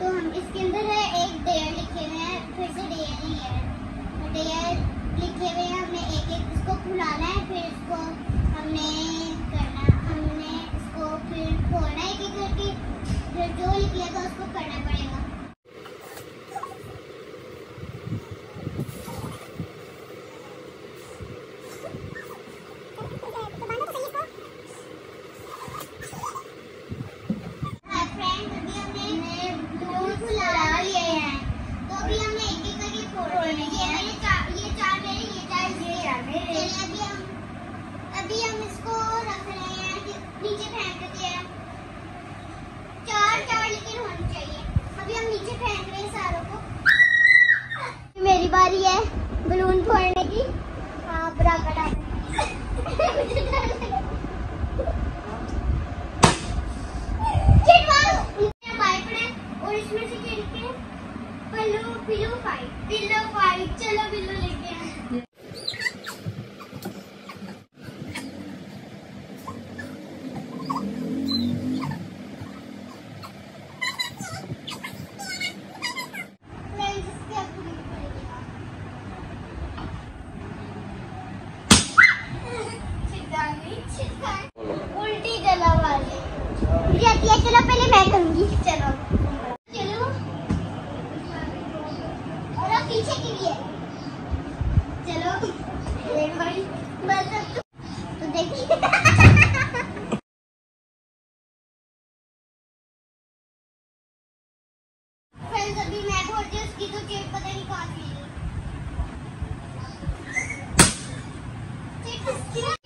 तो हम इसके अंदर है एक डेयर लिखे हुए हैं, फिर से डेयर ही है, डेयर लिखे हुए हैं। हमने एक एक इसको खुलाना है, फिर इसको हमने इसको फिर खोलना है एक एक करके, फिर जो लिख लिया था उसको करना पड़ेगा। अभी हम इसको रख रहे हैं कि नीचे फेंक देते हैं, चार लेकिन होनी चाहिए। अभी हम नीचे फेंक रहे हैं सारों को। मेरी बारी है बलून फोड़ने की। हाँ बराबर और इसमें से खेलते हैं पिलो फाइट। चलो पिलो लेके आए। उल्टी गला वाले जाती है। चलो पहले मैं करूंगी। चलो और अब पीछे की भी है। चलो बस तो देखिए फ्रेंड्स, अभी मैं बोलती हूँ उसकी तो चेट पता नहीं कहाँ गई।